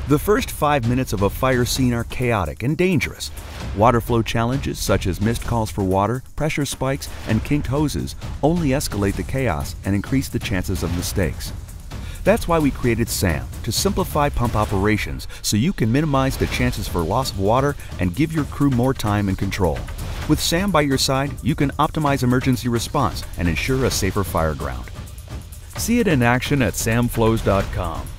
The first 5 minutes of a fire scene are chaotic and dangerous. Water flow challenges such as missed calls for water, pressure spikes, and kinked hoses only escalate the chaos and increase the chances of mistakes. That's why we created SAM, to simplify pump operations so you can minimize the chances for loss of water and give your crew more time and control. With SAM by your side, you can optimize emergency response and ensure a safer fire ground. See it in action at samflows.com.